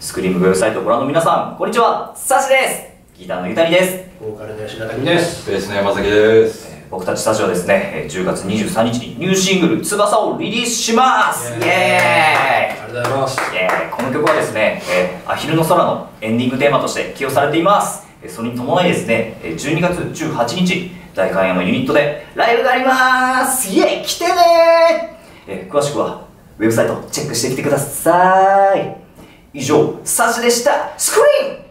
スクリームウェブサイトをご覧の皆さん、こんにちは、サシです。ギターのゆたりです。 ボーカルの吉田拓実です。 ベースの山崎です。 僕たちスタジオはですね、10月23日にニューシングル「翼」をリリースします。イエーイ。 ありがとうございます。 この曲はですね、アヒルの空のエンディングテーマとして起用されています。それに伴いですね、12月18日、代官山ユニットでライブがあります。イエーイ、来てね詳しくはウェブサイトチェックしてきてください。以上、サシでした。スクリーン